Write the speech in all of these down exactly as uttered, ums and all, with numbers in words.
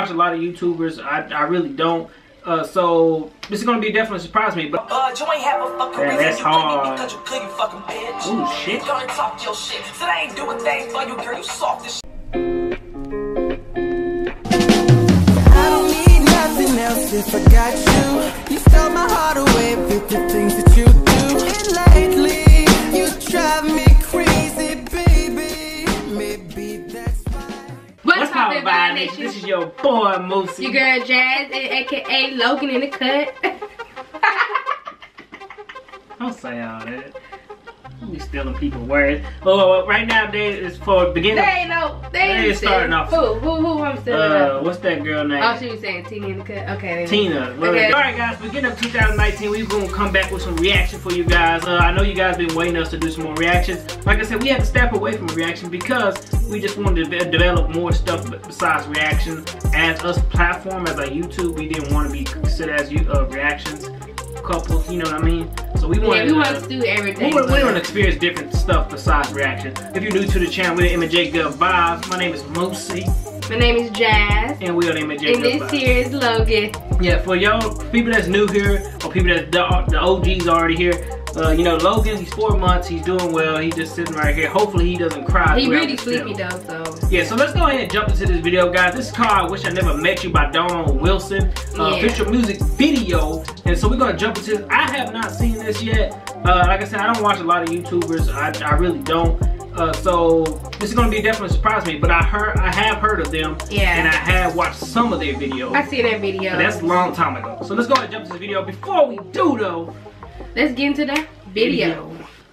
watch a lot of YouTubers. I, I really don't. Uh, so this is gonna be definitely surprise me, but uh, you ain't have a fucking man, that's hard. Because you could, you fucking bitch. Ooh, shit. You gonna talk your shit. So I ain't doing things for you, girl. You soft as shit. I don't need nothing else if I got you. You stole my heart away with the things that you do. And lately, you drive me crazy, baby. Maybe that's why. What's poppin', Vibe Nation? This is your boy, Moosey. Your girl, Jazz, aka Logan in the cut. Don't say all that. We stealing people's words. Oh, right now, they is for beginning. They ain't no. They ain't They starting off. Who? Who? Who? I'm still. Uh, what's that girl name? Oh, she was saying Tina in the cut. Okay. Tina. Well, Okay. Alright guys, beginning of two thousand nineteen, we're gonna come back with some reaction for you guys. Uh, I know you guys been waiting us to do some more reactions. Like I said, we had to step away from reaction because we just wanted to de develop more stuff besides reaction. As us platform, as a YouTube, we didn't want to be considered as uh, reactions couples, you know what I mean? So we wanted, yeah, we to, want to do everything. We want, we want to experience different stuff besides reaction. If you're new to the channel, we're M and J Gov Vibes. My name is Moosey. My name is Jazz. And we are M and J Gov And this Vibes. here is Logan. Yeah, for y'all people that's new here, or people that the, the O Gs already here, uh, you know, Logan, he's four months, he's doing well, he's just sitting right here. Hopefully he doesn't cry. He really the sleepy film. though, so. Yeah, so let's go ahead and jump into this video, guys. This is called I Wish I Never Met You by Dawn Wilson. Uh, Yeah. Official music video. And so we're gonna jump into this. I have not seen this yet. Uh, like I said, I don't watch a lot of YouTubers. I, I really don't. Uh, so this is gonna be definitely surprise me, but I heard, I have heard of them, Yeah. and I have watched some of their videos. I seen that video. But that's a long time ago. So let's go ahead and jump to this video. Before we do though, let's get into the video.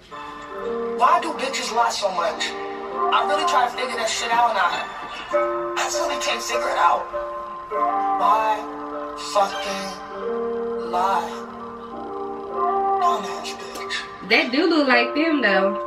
Why do bitches lie so much? I really try to figure that shit out and I, I really can't figure it out. Why fucking lie? Dumbass bitch. That do look like them though.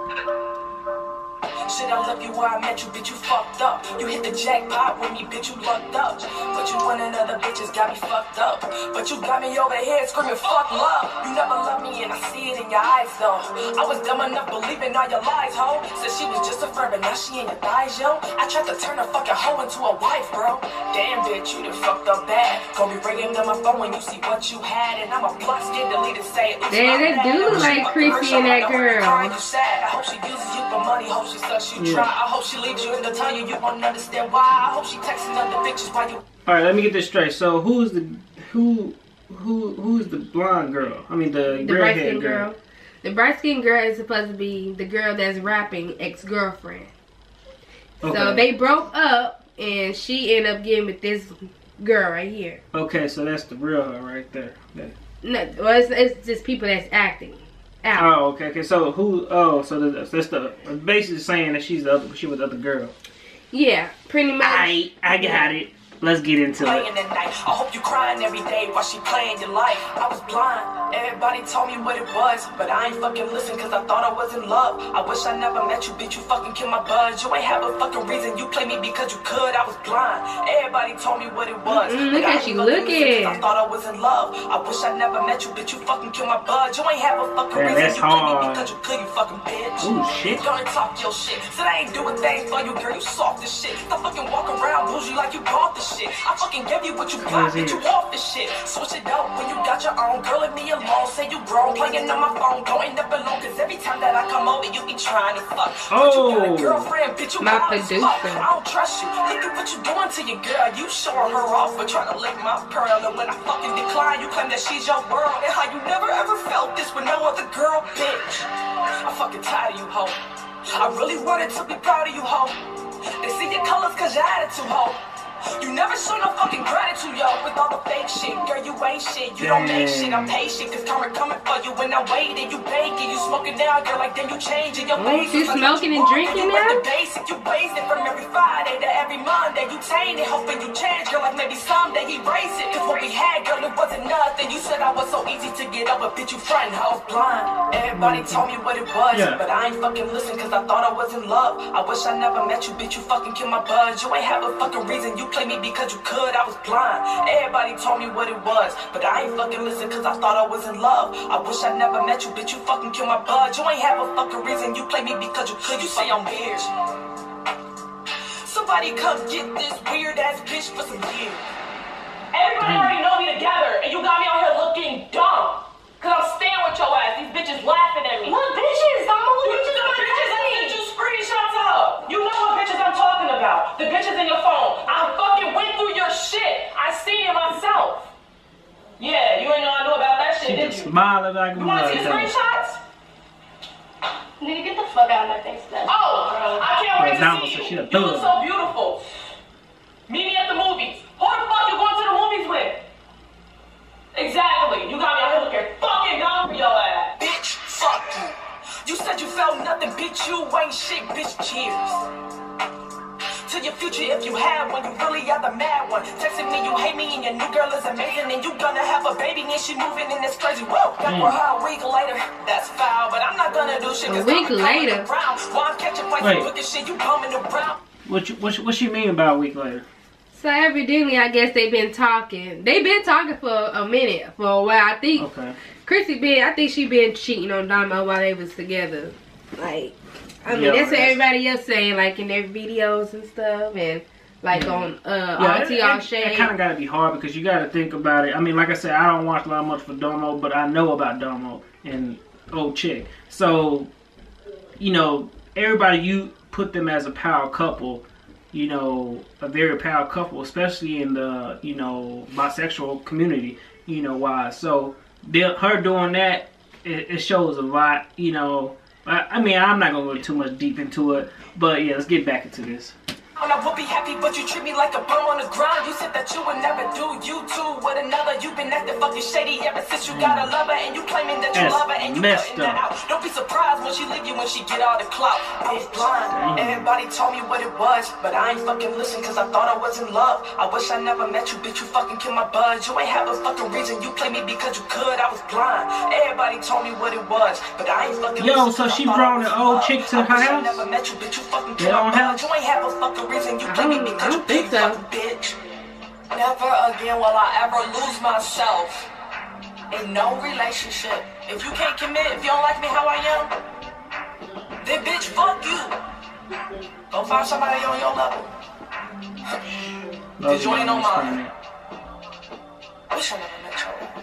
Shit, I love you where I met you, bitch, you fucked up. You hit the jackpot with me, bitch, you lucked up. But you one and other bitches got me fucked up. But you got me over here screaming, fuck love. You never loved me and I see it in your eyes, though. I was dumb enough believing all your lies, ho. Said she was just a friend, but now she ain't your thighs, yo. I tried to turn a fucking hoe into a wife, bro. Damn, bitch, you done fucked up bad. Gonna be ringing on my phone when you see what you had. And I'm a block skin deleted, say, oops, Damn, that do look like Chrissy and that girl. I hope she uses you for money, hope she sucks you Yeah. dry. I hope she leaves you and to tell you you won't understand why. I hope she texting other bitches while you. all right, let me get this straight. So who's the who who who's the blonde girl? I mean the, The bright redhead skin girl. girl. The bright skin girl is supposed to be the girl that's rapping ex-girlfriend. Okay. So they broke up and she ended up getting with this girl right here. Okay, so that's the real her right there. That- No, well, it's, it's just people that's acting out. Oh, okay, okay. So who? Oh, so that's, that's the basically saying that she's the other. She was the other girl. Yeah, pretty much. I I got it. Let's get into Playing it. at night. I hope you crying every day while she playing your life. I was blind. Everybody told me what it was, but I ain't fucking listen cause I thought I was in love. I wish I never met you, bitch. You fucking kill my buzz. You ain't have a fucking reason. You play me because you could. I was blind. Everybody told me what it was. Mm-mm, but look I at ain't you fucking looking. listen 'cause I thought I was in love. I wish I never met you, bitch. You fucking kill my buzz. You ain't have a fucking Man, reason. that's You play me hard. because you could. You fucking bitch. Ooh, shit. You gonna talk your shit. So I ain't doing things for you, girl. You soft as shit. Stop fucking walk around bougie like you bought this shit. I fucking gave you what you got, bitch. You off this shit. Switch it up when you got your own. Girl, leave me alone. Say you grown. Playing on my phone. Don't end up alone. Cause every time that I come over, you be trying to fuck. But you got a Oh. girlfriend, bitch. You My wild as producer. fuck. I don't trust you. Look at what you doing to your girl. You showing her off for trying to lick my pearl. And when I fucking decline, you claim that she's your world. And how you never ever felt this with no other girl, bitch. I'm fucking tired of you, hoe. I really wanted to be proud of you, hoe. They see your colors cause your attitude, hoe. You never show no fucking gratitude, yo, with all the fake shit. Girl, you ain't shit. You don't make shit. I'm patient, cause karma coming for you when I'm waiting. You baking, you smoking now, girl, like then you changing your Oh, face. she smoking and drinking now? You basic, you wasting from every Friday to every Monday. You tainted, hoping you change, girl, like maybe someday erase it. Cause what we had, girl, it wasn't nothing. You said I was so easy to get over, bitch, you frontin', I was blind. Everybody told me what it was, Yeah. but I ain't fucking listen cause I thought I was in love. I wish I never met you, bitch, you fucking kill my buzz. You ain't have a fucking reason, you play me because you could, I was blind. Everybody told me what it was, but I ain't fucking listen cause I thought I was in love. I wish I never met you, bitch, you fucking kill my buzz. You ain't have a fucking reason, you play me because you could. You say I'm weird. Somebody come get this weird ass bitch for some beer. bitches laughing at me. What bitches? I'm only bitches on my bitches. I sent you screenshots up. You know what bitches I'm talking about. The bitches in your phone. I fucking went through your shit. I seen it myself. Yeah, you ain't know I knew about that shit, She did just you? smiling like a You wanna see the mother. screenshots? Nigga, get the fuck out of my face. That's Oh, I can't wait Well, to Damo see said you. she a You look thug. so beautiful. Meet me at the movies. Who the fuck you going to the movies with? Exactly. You got me out here looking fucking dumb for your ass. Bitch, fuck you. You said you felt nothing, bitch. You ain't shit, bitch. Cheers. To your future, if you have one, you really are the mad one. Texting me, you hate me, and your new girl is amazing, and you gonna have a baby, and she moving, and it's crazy. Whoa, got Mm. for her a week later. That's foul, but I'm not gonna do shit. A 'Cause week I'm coming later? around. While I'm catching fights, Wait. you looking shit, you bumming around. What you, what, you, what she mean about a week later? So evidently, I guess they've been talking. They've been talking for a minute, for a while. I think Okay. Chrissy been, I think she been cheating on Damo while they was together. Like, I mean, Yeah, that's what that's- everybody else saying, like in their videos and stuff, and like Yeah. on uh, Yeah, R it, T R it, Shade. it kind of got to be hard because you got to think about it. I mean, like I said, I don't watch a lot much for Damo, but I know about Damo and Old Chick. So, you know, everybody, you put them as a power couple, you know, a very power couple, especially in the, you know, bisexual community, you know, why. So, the- her doing that, it, it shows a lot, you know. I, I mean, I'm not going to go too much deep into it, but yeah, let's get back into this. And I would be happy, but you treat me like a bum on the ground. You said that you would never do YouTube with another. You've been acting fucking shady ever since you got a lover, and you claiming that you That's love her, and you messed putting that up. out. Don't be surprised when she leave you when she get all the clout. I was blind. Everybody told me what it was, but I ain't fucking listen cause I thought I was in love. I wish I never met you, bitch. You fucking killed my buzz. You ain't have a fucking reason. You play me because you could. I was blind. Everybody told me what it was, but I ain't fucking Yo, listen so 'cause I she thought I brought was an in old love. chick to I her wish I house? never met you, bitch. You fucking Their killed own my house? buzz. You ain't have a fucking reason. You I play me don't- I because you don't think big so. fucking bitch. Never again will I ever lose myself in no relationship. If you can't commit, if you don't like me how I am, then bitch, fuck you. Go find somebody on your level. Love you ain't on explain mine. it. I wish I never met your ass.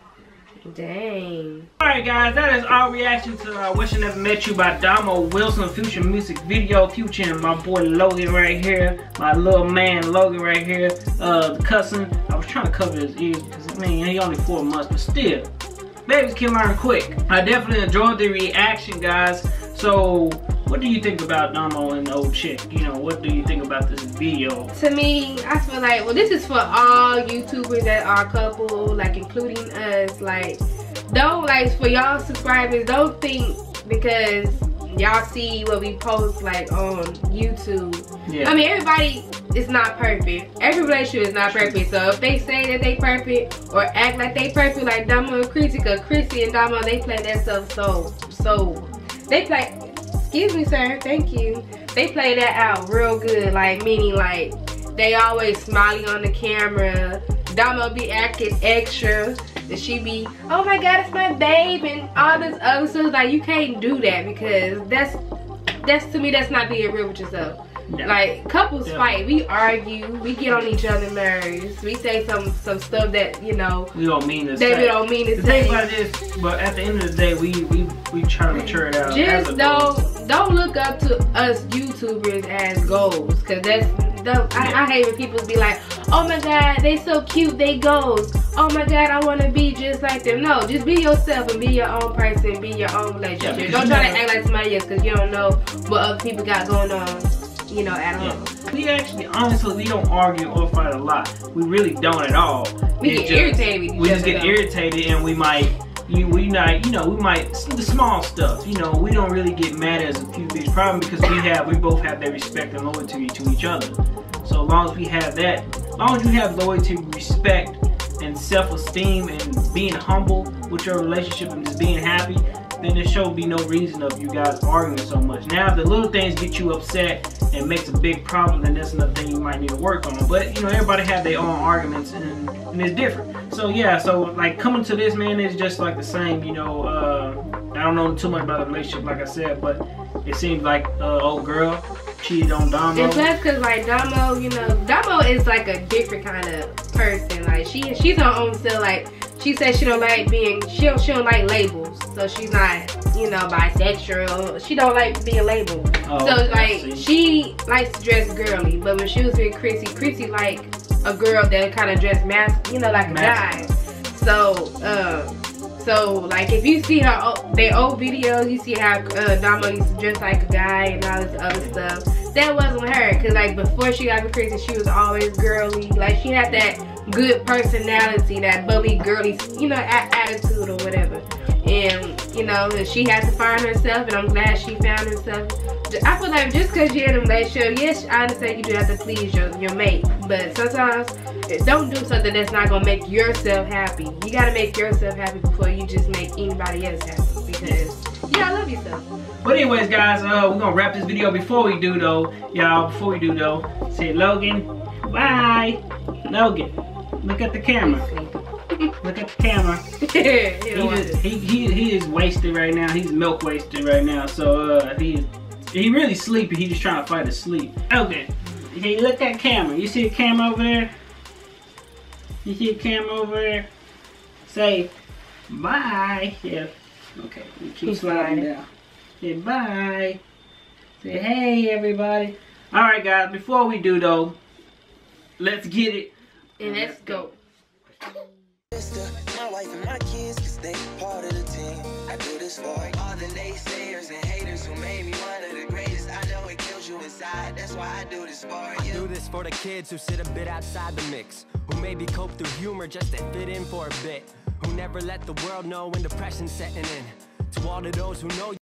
Dang. Alright guys, that is our reaction to uh, Wish I Never Met You by Damo Wilson, Future music video. Future and my boy Logan right here. My little man Logan right here. Uh, the cussing. I was trying to cover his ears because, I mean, he only four months, but still. Babies can learn quick. I definitely enjoyed the reaction, guys. So, what do you think about Damo and the Old Chick? You know, what do you think about this video? To me, I feel like, well, this is for all YouTubers that are couple, like including us. Like, don't, like, for y'all subscribers, don't think because y'all see what we post, like, on YouTube. Yeah. I mean, everybody is not perfect. Every relationship is not perfect. So if they say that they perfect or act like they perfect, like Damo and Chrissy, because Chrissy and Damo, they play that stuff so, so, they play, excuse me, sir, thank you. They play that out real good, like, meaning, like, they always smiling on the camera. Damo be acting extra. And she be, oh my God, it's my babe, and all this other stuff. Like, you can't do that because that's, that's to me, that's not being real with yourself. No. Like, couples Yeah. fight, we argue, we get on each other's nerves, we say some some stuff that, you know, We don't mean to that say. we don't mean to The say. thing about it is, but at the end of the day, we we we try to mature it out. as Just adults. don't don't look up to us YouTubers as goals, cause that's don't, I, I hate when people be like, oh my God, they so cute, they goals. Oh my God, I want to be just like them. No, just be yourself and be your own person, be your own relationship. Yeah, don't you try to never- act like somebody else, cause you don't know what other people got going on, you know, at home. Yeah. We actually, honestly, we don't argue or fight a lot. We really don't at all. We It's get irritated with each We just other, get though. irritated, and we might, you, we not, you know, we might the small stuff. You know, we don't really get mad as a few things. Probably because we have, we both have that respect and loyalty to each other. So as long as we have that, as long as you have loyalty, respect, and self-esteem, and being humble with your relationship and just being happy, then there should be no reason of you guys arguing so much. Now, if the little things get you upset and makes a big problem, then that's another thing you might need to work on. But, you know, everybody have their own arguments, and, and it's different. So, yeah, so, like, coming to this, man, it's just, like, the same, you know, uh, I don't know too much about the relationship, like I said, but it seems like uh, old girl cheated on Damo. And plus, cause like Damo, you know, Damo is like a different kind of person. Like she, she's her own self. Like she said she don't like being, she don't, she don't like labels. So she's not, you know, bisexual. She don't like being labeled. Oh, so like, she likes to dress girly. But when she was with Chrissy, Chrissy like a girl that kind of dressed mas, you know, like a guy. So, um, so like if you see her, their old videos, you see how uh, Damo used to dress like a guy and all this other stuff. That wasn't her, cause like before she got with Chrissy, she was always girly. Like she had that good personality, that bubbly, girly, you know, attitude or whatever. And you know, she had to find herself, and I'm glad she found herself. I feel like just because you're in a relationship, yes, I understand you do have to please your, your mate, but sometimes don't do something that's not gonna make yourself happy. You gotta make yourself happy before you just make anybody else happy, because you gotta love yourself. But anyways, guys, uh, we're gonna wrap this video. Before we do though, y'all, before we do though, say Logan, bye. Logan, look at the camera. Look at the camera. he, is, he, he, he is wasted right now. He's milk wasted right now. So uh, he is, he really sleepy. He just trying to fight his sleep. Okay. Hey, look at the camera. You see the camera over there? You see the camera over there? Say bye. Yeah. Okay. We keep He's sliding fine. down. Say bye. Say hey everybody. Alright guys, before we do though, let's get it. And let's go. My wife and my kids, cause they part of the team. I do this for all the naysayers and haters who made me one of the greatest. I know it kills you inside, that's why I do this for you. I do this for the kids who sit a bit outside the mix, who maybe cope through humor just to fit in for a bit, who never let the world know when depression's setting in. To all of those who know